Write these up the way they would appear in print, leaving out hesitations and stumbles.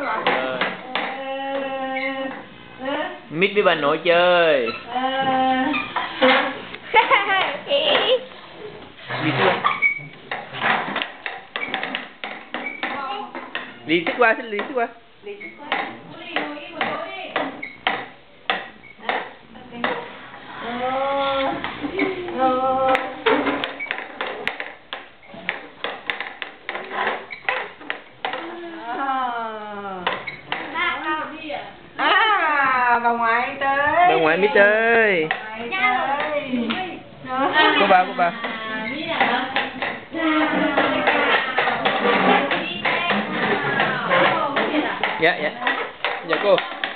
Mít với bà nội chơi. Đi sức qua, đi sức qua. Bà ngoại tới. Bà ngoại Mít ơi. Cô bà. Dạ. Dạ cô.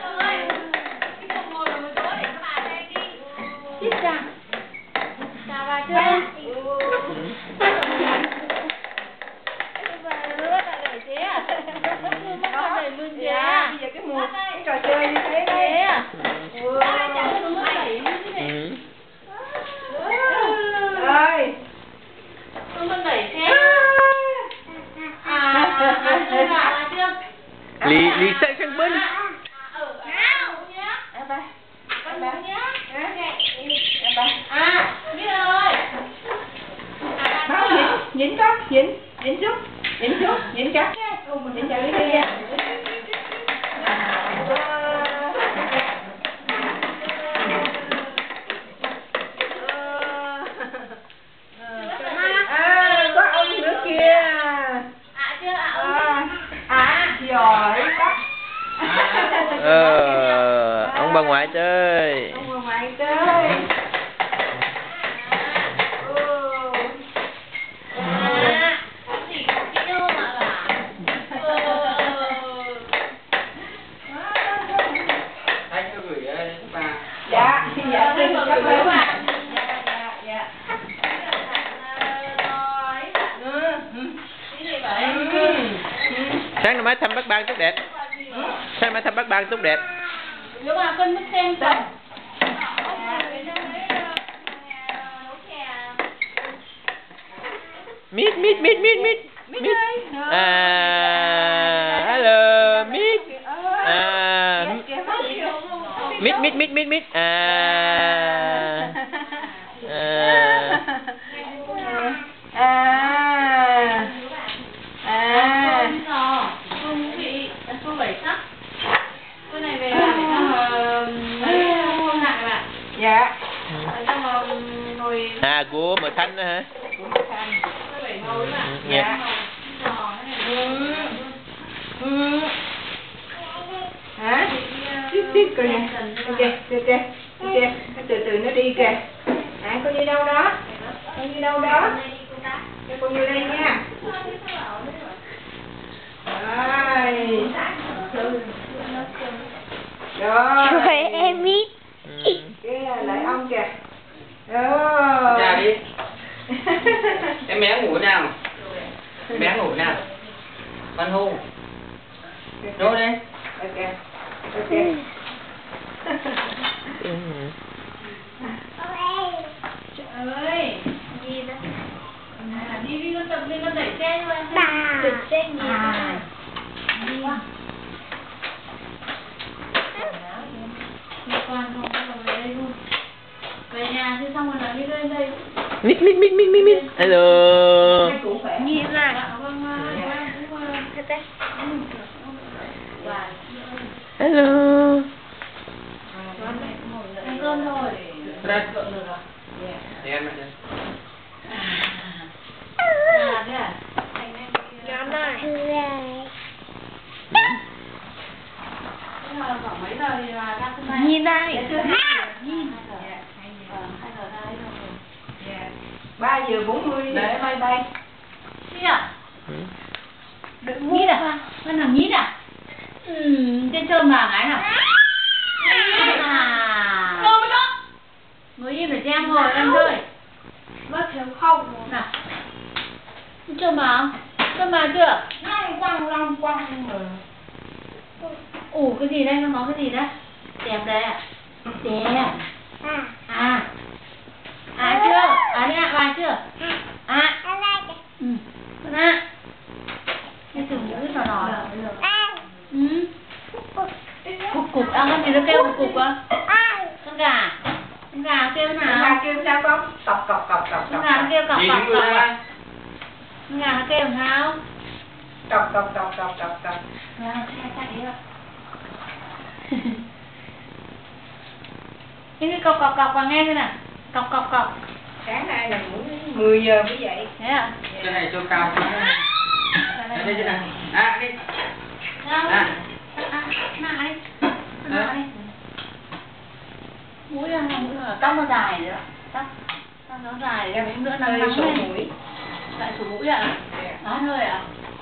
Chào bà chưa? Bây giờ cái mùa cái trò chơi như thế đấy. Rồi. Lì sang bên. Nhịn con, nhịn chút, nhịn cắt nha. Nhịn chờ đi nha. Có ông nữa kìa. Giỏi quá. Ông bà ngoại chơi. Ông bà ngoại chơi. Dạ, xin cảm ơn bà. Dạ. Sáng mai thăm bác Ban tốt đẹp. Sáng mai thăm bác Ban tốt đẹp. Nếu mà con mất xem xong. Mít. Hello, Mít. Mít. Cái này về là để cho không nặng ạ. Dạ. Ngồi Của Mợ Thanh đó hả? Dạ. Hả? Tiếp coi nè. Kìa. Từ từ nó đi kìa. Con đi đâu đó? Cho con vô đây nha. Rồi em biết. Cái lại ông kìa. Rồi. Ra đi. Em bé ngủ nào? Văn Hùng. Vô đây. Ok. Trời ơi. Gì đó? Đi con tập lên con đẩy xe cho em. Đẩy xe nhiều. Đi. Con không về đây luôn. Về nhà chứ xong rồi lại đi lên đây. Mít. Hello. Nhìn này. Hello. Ăn cơm thôi. Đây. Để em lại đây. Nhóm này. Mấy giờ thì ra sân bay? Nhìn này. Nhìn. 3:40 để bay. Nhít à? Nhít à? Con nào nhít à? Trên trơn vàng ấy nào? Ngồi im để xem rồi em chơi. Bác thiếu không. Nào. Trơn vàng? Trơn vàng chưa? Long quăng mà. Cái gì đây? Nó có cái gì đấy? Đẹp đấy ạ. Đẹp. Chưa? Bài chưa? Con ạ. Cái từ ngữ đỏ đỏ. con gì nó kêu một cục à? Con gà kêu Con nào? gà kêu sao con? Cọc cọc cọc cọc Con cọc. gà nó kêu cọc Chị cọc đứng người cọc ra. à? Con gà nó kêu làm sao? Cọc cọc cọc cọc cọc cọc. Gà nó chạy đi ạ. Cái cọc cọc cọc vào nghe thế nào? Cọc cọc cọc. Sáng nay là ngủ 10 giờ mới dậy. Thế à? Cái này cho cao quá. Đây chứ nào. À đi. Đâu? À. Nạ đi. Nạ đi. Mũi là tóc nó dài rồi ạ. Tóc nó dài rồi. Mấy nữa nó Hơi nắng sổ lên. mũi. Lại sổ mũi ạ? Đó thôi ạ?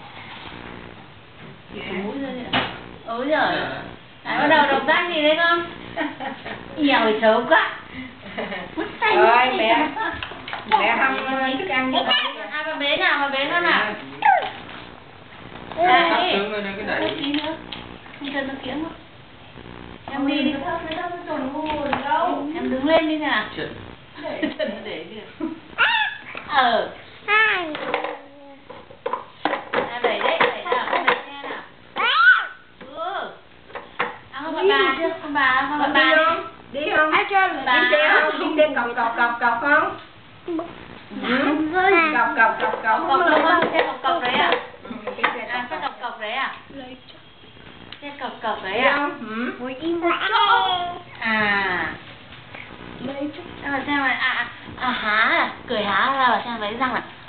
Sổ mũi thôi ạ? Ôi giời. Đấy, bắt đầu động tác gì đấy con? Nhiều thì xấu quá. Mất tay. Rồi mẹ hâm thức ăn cho con. Ai mà bế nào, mà bế con nào? Sắp Đây. sướng rồi cái Một đẩy. tí nữa. Không cần nó kiếm không? Em đi đi. Em đứng lên đi nào. Chuyện. Chân để đi. Ờ. À, đẩy đấy, đẩy nào, con đẩy xe nào. Ừ. À, con bà chưa? Con bà Đi đi. không? Đi không? Bà. Đi xe không? Đi xe cọc cọc cọc cọc không? Cọc cọc cọc cọc Cọc cọc không? Xe cọc cọc đấy à? Cái xe À, xe cọc cọc cọc đấy à? Xe cọc cọc đấy Đi à? không? Ừ. À. Xem mà xem mà, há à, cười há ra và xem lấy răng là